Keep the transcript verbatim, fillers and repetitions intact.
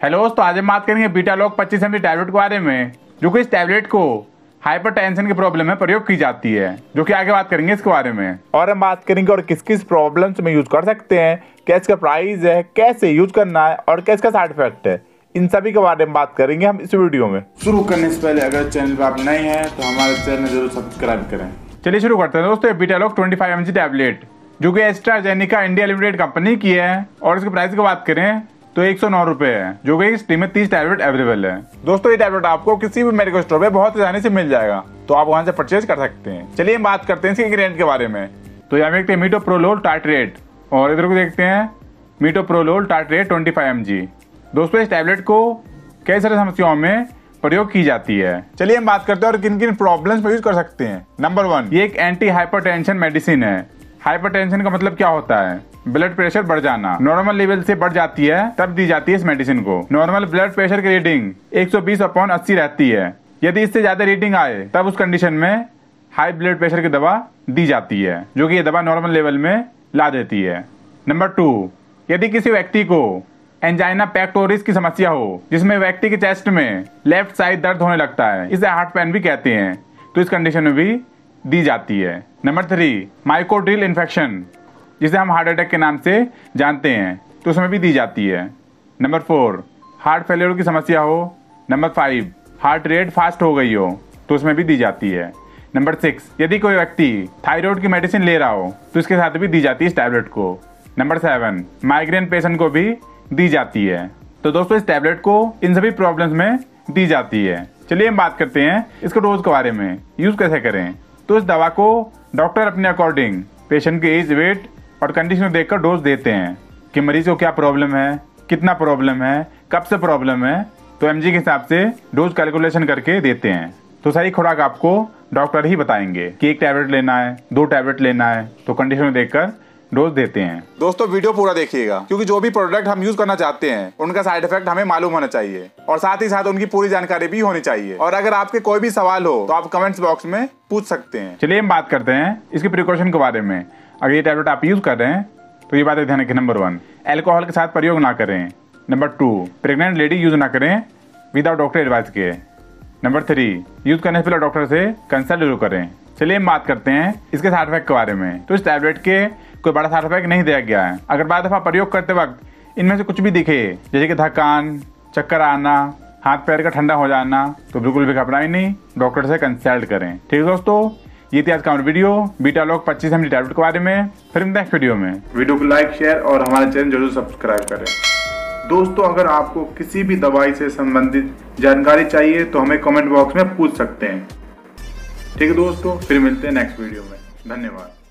Hello दोस्तों, आज हम बात करेंगे बीटालॉग पच्चीस एम जी टैबलेट के बारे में, जो कि इस टैबलेट को हाइपरटेंशन की प्रॉब्लम में प्रयोग की जाती है, जो कि आगे बात करेंगे इसके बारे में। और हम बात करेंगे और किस किस प्रॉब्लम्स में यूज कर सकते हैं, क्या इसका प्राइस है, कैसे यूज करना है और क्या इसका साइड इफेक्ट है, इन सभी के बारे में बात करेंगे हम इस वीडियो में। शुरू करने से पहले अगर चैनल पर आप नए हैं तो हमारे चैनल जरूर सब्सक्राइब करें। चलिए शुरू करते हैं दोस्तों। बीटालॉग पच्चीस एम जी टैबलेट, जो कि एस्ट्राजेनेका इंडिया लिमिटेड कंपनी की है, और इसके प्राइस की बात करें तो एक सौ नौ रुपए है, जो कि इस टीम में तीस टैबलेट अवेलेबल है। दोस्तों ये टैबलेट आपको किसी भी मेडिकल स्टोर पे बहुत आसानी से मिल जाएगा, तो आप वहां से परचेज कर सकते हैं। चलिए हम बात करते हैं इसके इंग्रेडिएंट के बारे में। तो यहाँ देखते हैं मीटोप्रोलोल टार्ट्रेट, और इधर को देखते हैं मीटोप्रोलोल टार्ट्रेट पच्चीस एम जी। दोस्तों इस टैबलेट को कई सारी समस्याओं में प्रयोग की जाती है। चलिए हम बात करते हैं और किन किन प्रॉब्लम्स में यूज कर सकते हैं। नंबर वन, ये एक एंटी हाइपरटेंशन मेडिसिन है। हाइपरटेंशन का मतलब क्या होता है? ब्लड प्रेशर बढ़ जाना। नॉर्मल लेवल से बढ़ जाती है तब दी जाती है इस मेडिसिन को। नॉर्मल ब्लड प्रेशर की रीडिंग एक सौ बीस अपॉन अस्सी रहती है। यदि इससे ज्यादा रीडिंग आए तब उस कंडीशन में हाई ब्लड प्रेशर की दवा दी जाती है, जो कि ये दवा नॉर्मल लेवल में ला देती है। नंबर टू, यदि किसी व्यक्ति को एंजाइना पेक्टोरिस की समस्या हो, जिसमें व्यक्ति के चेस्ट में लेफ्ट साइड दर्द होने लगता है, इसे हार्ट पेन भी कहते हैं, तो इस कंडीशन में भी दी जाती है। नंबर थ्री, माइकोड्रिल इन्फेक्शन, जिसे हम हार्ट अटैक के नाम से जानते हैं, तो उसमें भी दी जाती है। नंबर फोर, हार्ट फेलियर की समस्या हो। Number five, heart rate fast हो गई हो, तो उसमें भी दी जाती है। नंबर सिक्स, यदि कोई व्यक्ति थायराइड की मेडिसिन ले रहा हो तो इसके साथ भी दी जाती है इस टैबलेट को। नंबर सेवन, माइग्रेन पेशेंट को भी दी जाती है। तो दोस्तों इस टैबलेट को इन सभी प्रॉब्लम्स में दी जाती है। चलिए हम बात करते हैं इसके डोज के बारे में, यूज कैसे करें। तो इस दवा को डॉक्टर अपने अकॉर्डिंग पेशेंट के एज, वेट और कंडीशन देखकर डोज देते हैं कि मरीज को क्या प्रॉब्लम है, कितना प्रॉब्लम है, कब से प्रॉब्लम है, तो एमजी के हिसाब से डोज कैलकुलेशन करके देते हैं। तो सही खुराक आपको डॉक्टर ही बताएंगे कि एक टैबलेट लेना है, दो टैबलेट लेना है, तो कंडीशन देखकर डोज देते हैं। दोस्तों वीडियो पूरा देखिएगा, क्योंकि जो भी प्रोडक्ट हम यूज करना चाहते हैं उनका साइड इफेक्ट हमें मालूम होना चाहिए, और साथ ही साथ उनकी पूरी जानकारी भी होनी चाहिए। और अगर आपके कोई भी सवाल हो तो आप कमेंट्स बॉक्स में पूछ सकते हैं। चलिए हम बात करते हैं इसके प्रिकॉशन के बारे में। अगर ये टैबलेट आप यूज कर रहे हैं तो ये बातें ध्यान रखें। नंबर वन, अल्कोहल के साथ प्रयोग ना करें। Number two, pregnant lady use ना करें विदाउट डॉक्टर एडवाइस के। नंबर थ्री, यूज करने से पहले डॉक्टर से कंसल्ट जरूर करें। चलिए हम बात करते हैं इसके साइड इफेक्ट के बारे में। तो इस टैबलेट के कोई बड़ा साइड इफेक्ट नहीं दिया गया है। अगर बाद दफा प्रयोग करते वक्त इनमें से कुछ भी दिखे, जैसे कि थकान, चक्कर आना, हाथ पैर का ठंडा हो जाना, तो बिल्कुल भी घबराएं नहीं, डॉक्टर से कंसल्ट करें। ठीक है दोस्तों, ये थी आज का वीडियो बीटालॉग पच्चीस एम जी टैबलेट के बारे में। फिर नेक्स्ट वीडियो में वीडियो को लाइक, शेयर और हमारे चैनल जरूर सब्सक्राइब करें। दोस्तों अगर आपको किसी भी दवाई से संबंधित जानकारी चाहिए तो हमें कमेंट बॉक्स में पूछ सकते हैं। ठीक है दोस्तों, फिर मिलते हैं नेक्स्ट वीडियो में। धन्यवाद।